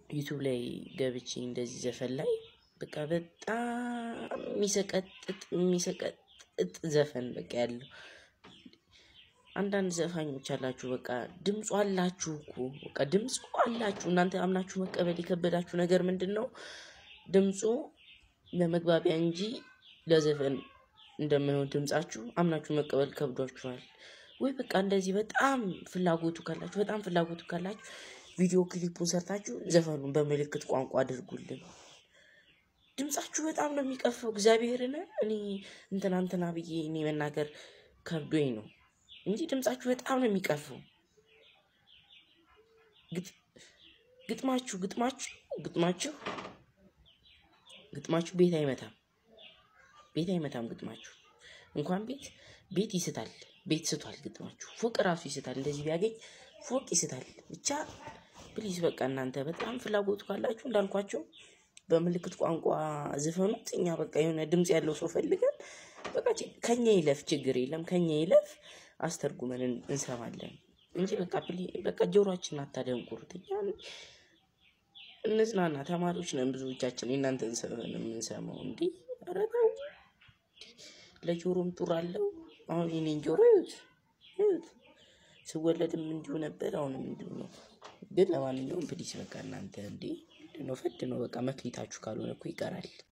ዩቲዩብ ላይ ገብቼ እንደዚህ ዘፈን ላይ በቃ በጣም የሚሰቀጥጥ ዘፈን በቃ ያለው አንዳንድ ዘፋኞች አላችሁ በቃ ድምጹ አላችሁ እኮ በቃ ድምጹ አላችሁ እናንተ አምናችሁ መቀበል የከበዳችሁ ነገር ምንድነው ድምጹ ለመግባቢያ እንጂ ለዘፈን እንደማይሆን ድምጻችሁ አምናችሁ መቀበል ከብዷችኋል ወይ በቃ እንደዚህ በጣም ፍላጎቱ ካላችሁ ቪዲዮ ክሊፑን ሰርታችሁ ዘፈኑን በመልእክት ቋንቋ አድርጉልን ድምጻችሁ በጣም ነው የሚቀፈው እግዚአብሔርን እኔ እንትና ብዬ እኔ መናገር ከብዶኝ ነው እንጂ ድምጻችሁ በጣም ነው የሚቀፈው ግጥማችሁ ቤት አይመታም ግጥማችሁ እንኳን ቤት ይስታል ቤት ስቷል ግጥማችሁ ፎቅ ራሱ ይስታል እንደዚህ ቢያገኝ ፎቅ ይስታል ብቻ ፕሊዝ በቃ እናንተ በጣም ፍላጎቱ ካላችሁ እንዳልኳችሁ በመልእክት ቋንቋ ዘፈኑት እኛ በቃ የሆነ ድምጽ ያለው ሰው ፈልገን በቃ ከኛ ይለፍ ችግር የለም ከኛ ይለፍ አስተርጉመን እንሰማለን እንጂ በቃ ጆሮአችን አታደንቁሩት እንዝናና ተማሪዎች ነን ብዙዎቻችን እናንተን ሰበን የምንሰማው እንዴ አረጋው ለጆሮም ጥሩ አለው አሁን የኔን ጆሮ ይሁት ስወለድም እንዲሁ ነበር አሁንም እንዲሁ ነው ግን ለማንኛውም ፕሊስ በቃ እናንተ እንዴ ነው ፈድ ነው በቃ መክሊታችሁ ካልሆነ እኮ ይቀራል